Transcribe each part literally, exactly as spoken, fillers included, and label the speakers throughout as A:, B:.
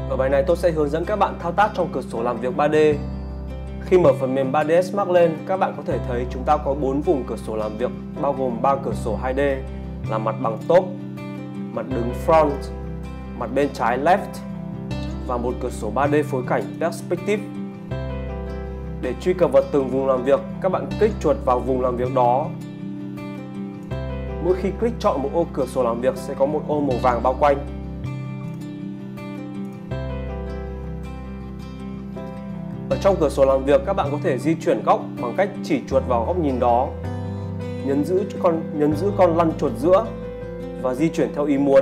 A: Ở bài này tôi sẽ hướng dẫn các bạn thao tác trong cửa sổ làm việc ba D. Khi mở phần mềm ba ds Max lên, các bạn có thể thấy chúng ta có bốn vùng cửa sổ làm việc bao gồm ba cửa sổ hai D là mặt bằng top, mặt đứng front, mặt bên trái left và một cửa sổ ba D phối cảnh perspective. Để truy cập vào từng vùng làm việc, các bạn kích chuột vào vùng làm việc đó. Mỗi khi click chọn một ô cửa sổ làm việc sẽ có một ô màu vàng bao quanh. Ở trong cửa sổ làm việc, các bạn có thể di chuyển góc bằng cách chỉ chuột vào góc nhìn đó, nhấn giữ con nhấn giữ con lăn chuột giữa và di chuyển theo ý muốn.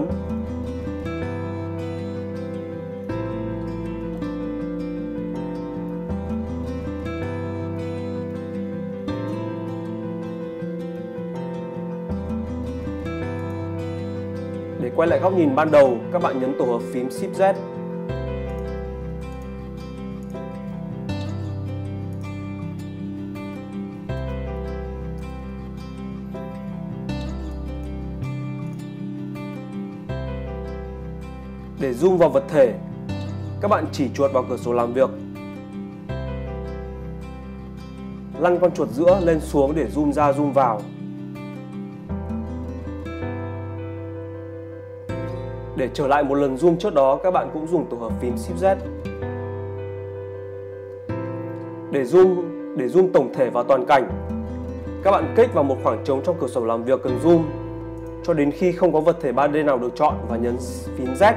A: Để quay lại góc nhìn ban đầu, các bạn nhấn tổ hợp phím Shift Z. Để zoom vào vật thể, các bạn chỉ chuột vào cửa sổ làm việc, lăn con chuột giữa lên xuống để zoom ra zoom vào. Để trở lại một lần zoom trước đó, các bạn cũng dùng tổ hợp phím Shift Z. Để zoom, để zoom tổng thể vào toàn cảnh, các bạn kích vào một khoảng trống trong cửa sổ làm việc cần zoom cho đến khi không có vật thể ba D nào được chọn và nhấn phím Z.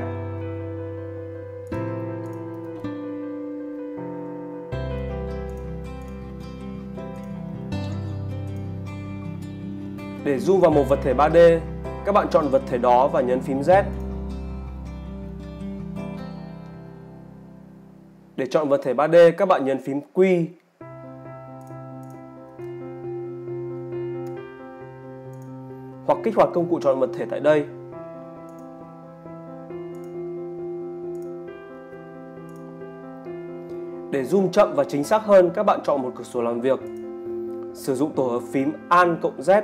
A: Để zoom vào một vật thể ba D, các bạn chọn vật thể đó và nhấn phím Z. Để chọn vật thể ba D, các bạn nhấn phím Q. Hoặc kích hoạt công cụ chọn vật thể tại đây. Để zoom chậm và chính xác hơn, các bạn chọn một cửa sổ làm việc, sử dụng tổ hợp phím Alt cộng Z.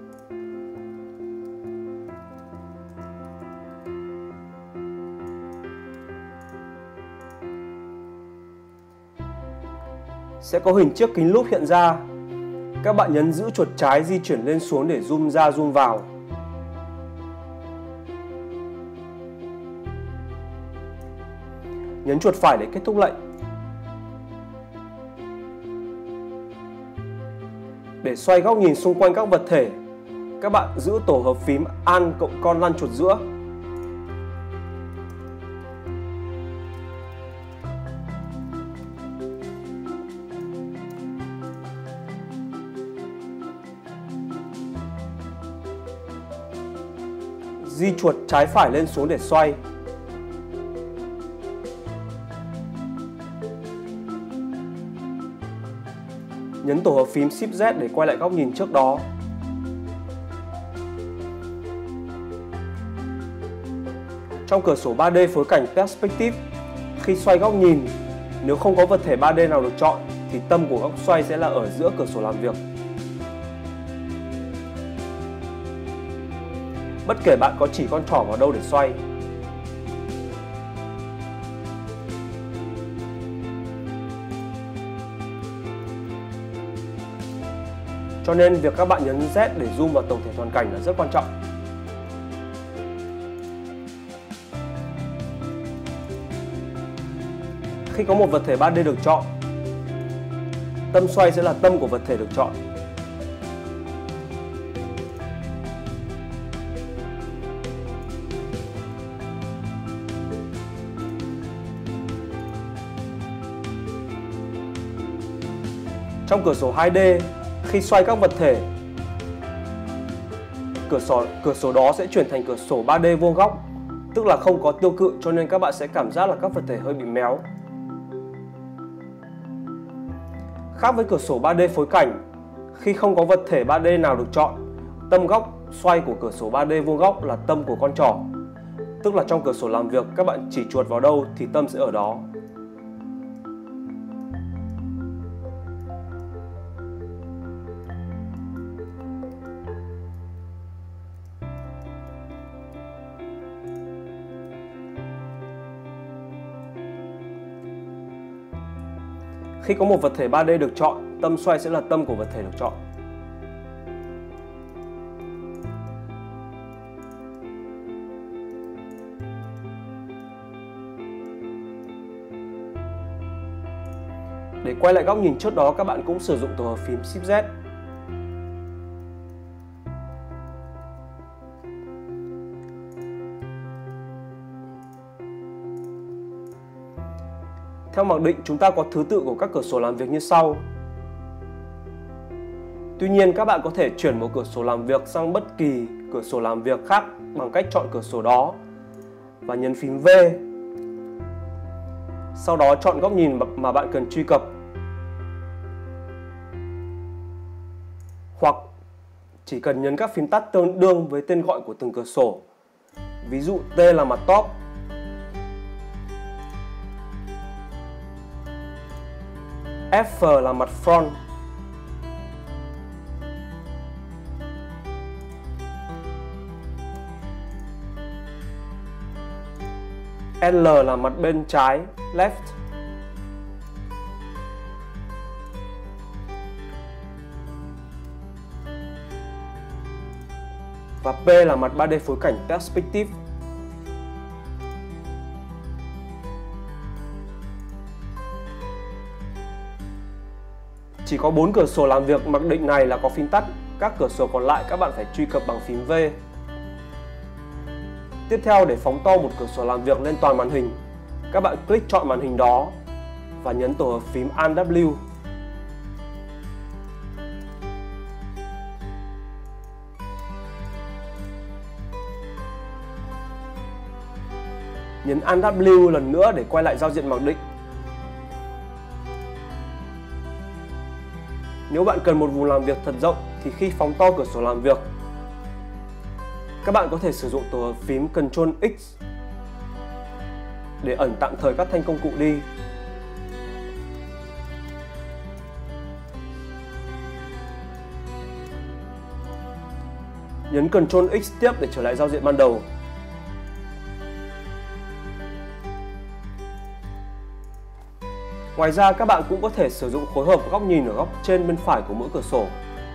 A: Sẽ có hình chiếc kính lúp hiện ra. Các bạn nhấn giữ chuột trái di chuyển lên xuống để zoom ra zoom vào. Nhấn chuột phải để kết thúc lệnh. Để xoay góc nhìn xung quanh các vật thể, các bạn giữ tổ hợp phím Alt cộng con lăn chuột giữa. Di chuột trái phải lên xuống để xoay. Nhấn tổ hợp phím Shift Z để quay lại góc nhìn trước đó. Trong cửa sổ ba D phối cảnh Perspective, khi xoay góc nhìn, nếu không có vật thể ba D nào được chọn thì tâm của góc xoay sẽ là ở giữa cửa sổ làm việc. Bất kể bạn có chỉ con trỏ vào đâu để xoay. Cho nên việc các bạn nhấn Z để zoom vào tổng thể toàn cảnh là rất quan trọng. Khi có một vật thể ba D được chọn, tâm xoay sẽ là tâm của vật thể được chọn. Trong cửa sổ hai D, khi xoay các vật thể, cửa sổ, cửa sổ đó sẽ chuyển thành cửa sổ ba D vuông góc, tức là không có tiêu cự, cho nên các bạn sẽ cảm giác là các vật thể hơi bị méo. Khác với cửa sổ ba D phối cảnh, khi không có vật thể ba D nào được chọn, tâm góc xoay của cửa sổ ba D vuông góc là tâm của con trỏ, tức là trong cửa sổ làm việc các bạn chỉ chuột vào đâu thì tâm sẽ ở đó. Khi có một vật thể ba D được chọn, tâm xoay sẽ là tâm của vật thể được chọn. Để quay lại góc nhìn trước đó, các bạn cũng sử dụng tổ hợp phím Shift Z. Theo mặc định, chúng ta có thứ tự của các cửa sổ làm việc như sau. Tuy nhiên, các bạn có thể chuyển một cửa sổ làm việc sang bất kỳ cửa sổ làm việc khác bằng cách chọn cửa sổ đó và nhấn phím V. Sau đó chọn góc nhìn mà bạn cần truy cập. Hoặc chỉ cần nhấn các phím tắt tương đương với tên gọi của từng cửa sổ. Ví dụ T là mặt top, F là mặt front, L là mặt bên trái, left, và P là mặt ba D phối cảnh, perspective. Chỉ có bốn cửa sổ làm việc mặc định này là có phím tắt, các cửa sổ còn lại các bạn phải truy cập bằng phím V. Tiếp theo, để phóng to một cửa sổ làm việc lên toàn màn hình, các bạn click chọn màn hình đó và nhấn tổ hợp phím Alt W. Nhấn Alt W lần nữa để quay lại giao diện mặc định. Nếu bạn cần một vùng làm việc thật rộng thì khi phóng to cửa sổ làm việc, các bạn có thể sử dụng tổ hợp phím Ctrl X để ẩn tạm thời các thanh công cụ đi. Nhấn Ctrl X tiếp để trở lại giao diện ban đầu. Ngoài ra, các bạn cũng có thể sử dụng phối hợp góc nhìn ở góc trên bên phải của mỗi cửa sổ.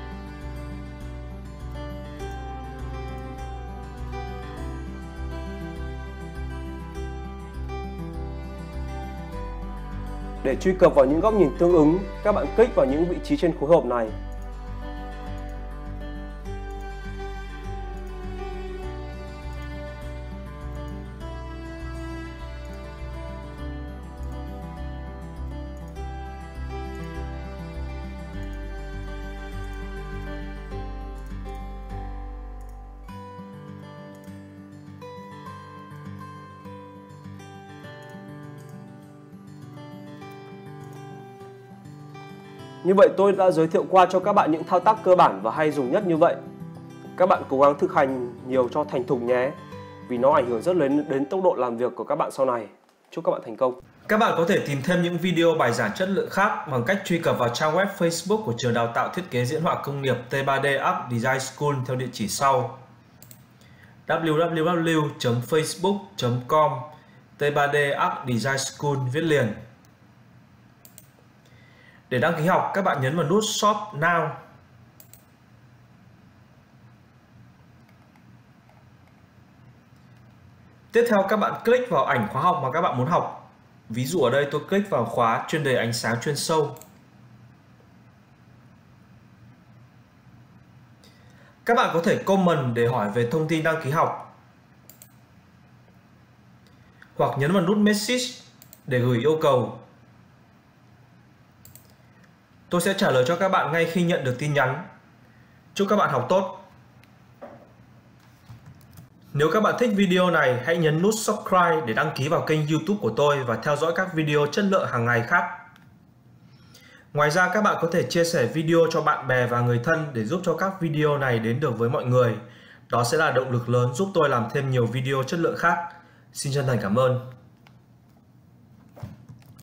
A: Để truy cập vào những góc nhìn tương ứng, các bạn kích vào những vị trí trên khối hợp này. Như vậy tôi đã giới thiệu qua cho các bạn những thao tác cơ bản và hay dùng nhất như vậy. Các bạn cố gắng thực hành nhiều cho thành thục nhé, vì nó ảnh hưởng rất lớn đến tốc độ làm việc của các bạn sau này. Chúc các bạn thành công.
B: Các bạn có thể tìm thêm những video bài giảng chất lượng khác bằng cách truy cập vào trang web Facebook của trường đào tạo thiết kế diễn họa công nghiệp T ba D Art Design School theo địa chỉ sau: w w w chấm facebook chấm com T ba D Art Design School viết liền. Để đăng ký học, các bạn nhấn vào nút Shop Now. Tiếp theo, các bạn click vào ảnh khóa học mà các bạn muốn học. Ví dụ ở đây tôi click vào khóa chuyên đề ánh sáng chuyên sâu. Các bạn có thể comment để hỏi về thông tin đăng ký học, hoặc nhấn vào nút Message để gửi yêu cầu. Tôi sẽ trả lời cho các bạn ngay khi nhận được tin nhắn. Chúc các bạn học tốt! Nếu các bạn thích video này, hãy nhấn nút subscribe để đăng ký vào kênh YouTube của tôi và theo dõi các video chất lượng hàng ngày khác. Ngoài ra, các bạn có thể chia sẻ video cho bạn bè và người thân để giúp cho các video này đến được với mọi người. Đó sẽ là động lực lớn giúp tôi làm thêm nhiều video chất lượng khác. Xin chân thành cảm ơn!